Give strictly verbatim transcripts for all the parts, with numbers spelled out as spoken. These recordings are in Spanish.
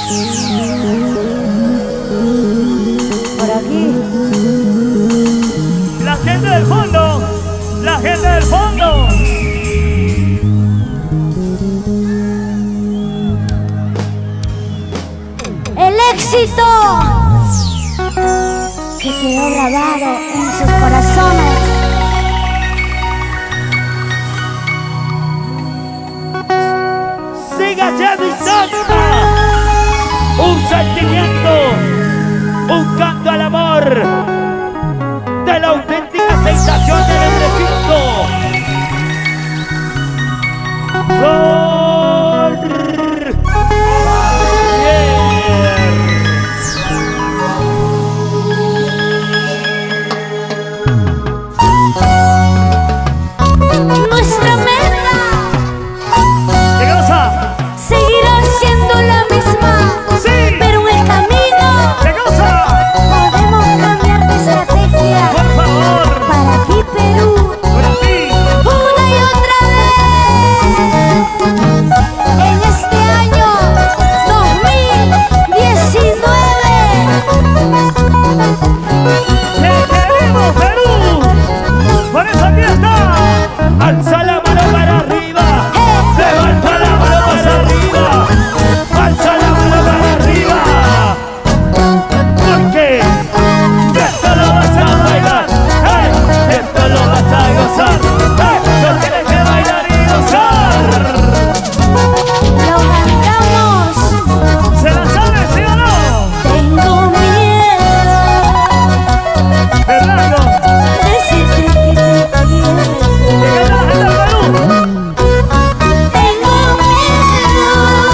Por aquí. La gente del fondo. La gente del fondo. El éxito que quedó grabado en sus corazones. Siga Jenny Santa. Un sentimiento, un canto al amor de la auténtica sensación del recinto. Nuestra meta ¿Qué cosa? seguirá siendo la misma, Sí. pero el camino ¿Qué cosa? podemos cambiar de estrategia. Por favor. Para aquí Perú, Para ti. una y otra vez. En este año dos mil diecinueve. ¡Te queremos, Perú! Por eso aquí está. Alza la mano para arriba. Levanta la mano para arriba. Alza la mano para arriba. Porque esto lo vas a bailar. ¡Eh! Esto lo vas a gozar. ¡Eh! No tienes que bailar y gozar. Lo cantamos. ¿Se la sabe, sí o no? Tengo miedo Fernando, de decirte que te quiero. ¿qué es la gente del Perú? Tengo miedo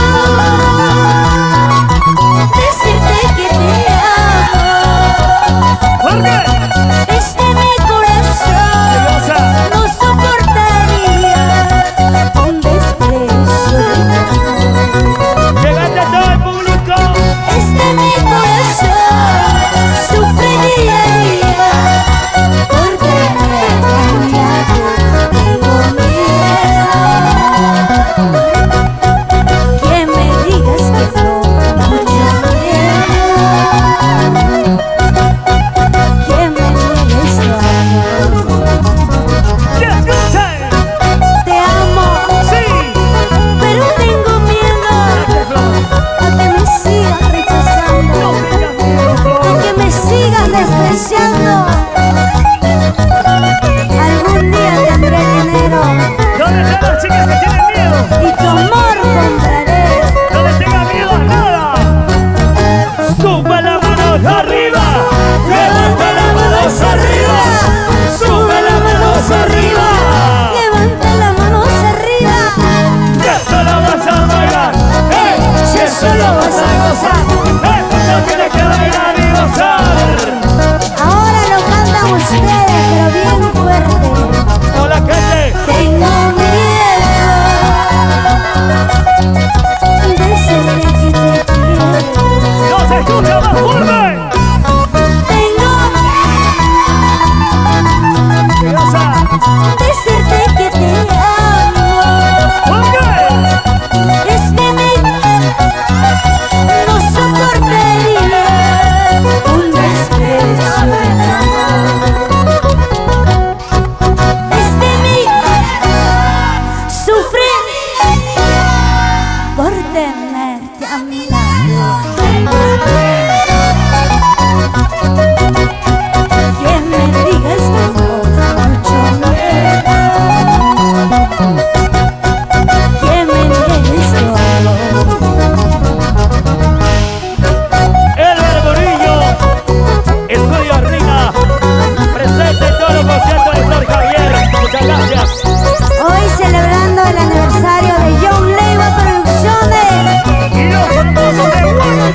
de decirte que te amo. ¿Por qué? Este mi corazón ¿Qué cosa? no soportaría un desprecio de amor. ¡Que cante todo el público! Este mi corazón sufre día a día por tenerte a mi lado. Tengo miedo que me digas que no, mucho miedo que me niegues tu amor. ¡Que escuche! Te amo, ¡Sí! pero tengo miedo a que me sigas rechazando, a que me sigas despreciando. Algún día tendré dinero ¿Dónde están las chicas que tienen miedo? y tu amor compraré. ¡No le tengan miedo a nada! ¡Sube la mano arriba! ¡Levanta la mano arriba! ¡Sube la mano arriba! Levanta la mano hacia arriba. ¡Que esto lo vas a bailar! ¡Eh! ¡Si eso lo vas a gozar! ¡Eh! ¡No tienes que bailar y gozar! Ahora lo cantan ustedes, pero bien fuerte. ¡Hola, gente! Tengo miedo de decirte que te quiero. ¡No se escucha más fuerte! Tengo ¿Qué cosa? decirte que te amo. ¿Por qué? Este mi no soportaría un desprecio de amor. Este mi sufre por tenerte a mi lado. Que me digas que no, mucho miedo que me niegues tu amor. El Barborillo, Estudio Riga, presente en todos los conciertos de Héctor Javier. Muchas gracias. Hoy celebrando el aniversario de John Leiva Producciones. Y los famosos de Juan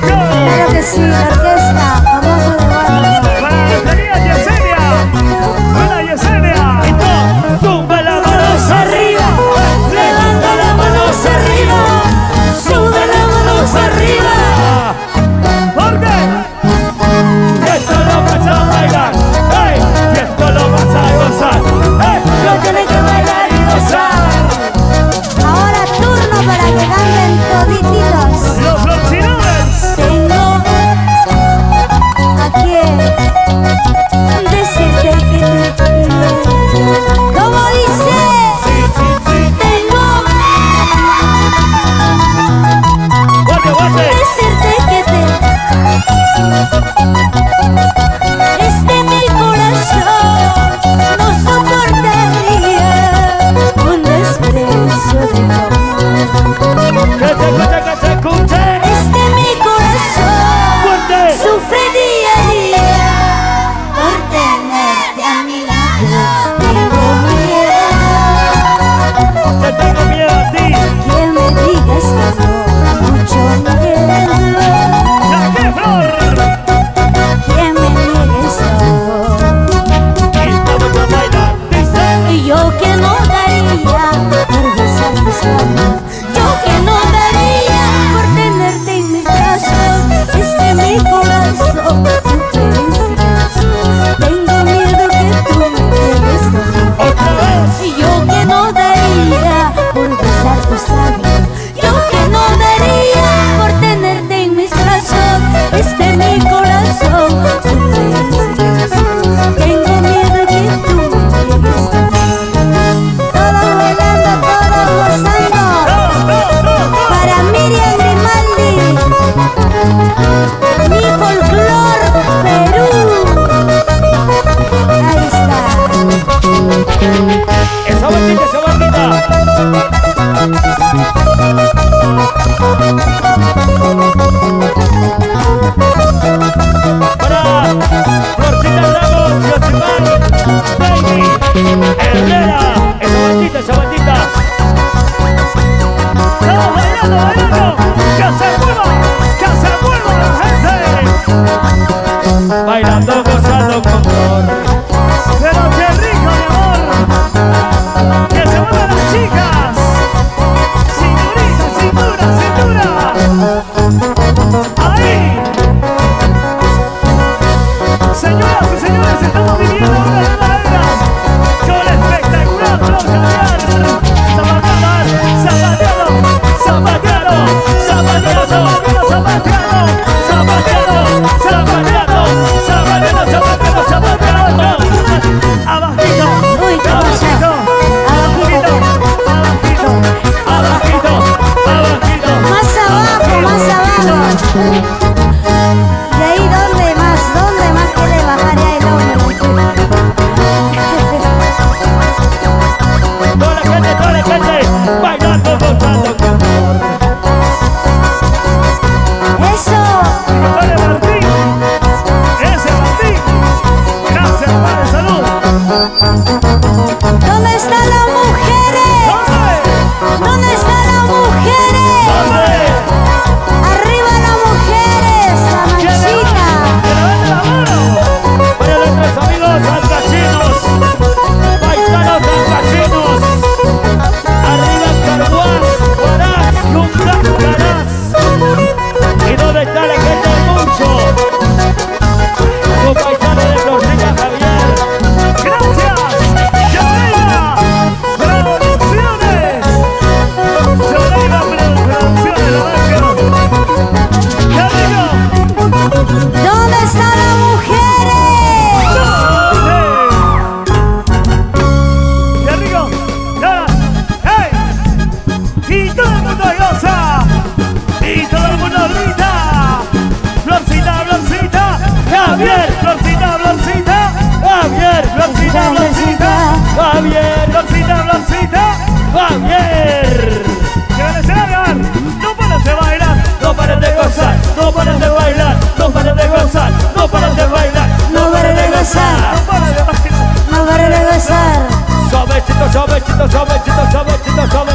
de mi corazón. Silencio, tengo miedo de que tú me llegues a amar. Todos bailando, todos gozando. Para Miriam Grimaldi, mi folclor Perú. Ahí está. Esa bandita, esa bandita. Para Florcita Ramos, Yosimar, Baby, Herrera. Esa bandita, esa bandita. Estamos bailando, bailando. Que se mueva, que se mueva la gente. Bailando, gozando con amor. Pero qué rico, mi amor. Que se muevan las chicas. Cinturita, cintura, cintura. Ahí. Señoras y señores, estamos viviendo una nueva era con la espectacular Flor Javier. Zapateado, zapateado, zapateado, zapateado, zapateado, zapateado, zapateado, zapateado, zapateado, zapateado. Abajito, Uy, ¿qué pasa? abajito, abajito, abajito, abajito. Más abajo, más abajo. ¿Y ahí dónde más? ¿Dónde más quiere bajar ya el hombre? Toda la gente, toda la gente, bailando, gozando con amor. Eso. Compadre Martín, ese Martín. Gracias, padre, salud. ¿Dónde están las mujeres? ¿Dónde? ¿Dónde están las mujeres? ¿Dónde? Arriba las mujeres, la ¡Que manchita. levante la mano! Para nuestros amigos alcachinos, paisanos alcachinos. Arriba Carhuaz, Huaraz, Yunga, Huaraz. ¿Y dónde está la gente del Mucho? Su paisano de Florcita Javier. ¡Gracias! ¡Llorena! ¡Producciones! ¡Llorena Producciones, la máquina! ¡Qué rico! ¿Dónde están las mujeres? ¡Qué rico! ¡Ya! ¡Hey! Y todo el mundo goza. Y todo el mundo grita. Florcita, Florcita. Javier, Florcita, Florcita. Javier, Florcita, Florcita. Javier, Florcita, Florcita. Javier. Que van a hacer, no pares de bailar, no pares de gozar, no pares de bailar, no pares de gozar, no pares de bailar, No pares de gozar. no pares de bailar. No para de gozar. Suavecito, suavecito, suavecito, suavecito, suavecito.